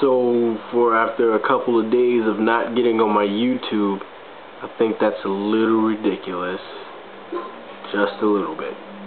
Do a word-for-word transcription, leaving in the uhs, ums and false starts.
So for after a couple of days of not getting on my YouTube, I think that's a little ridiculous. Just a little bit.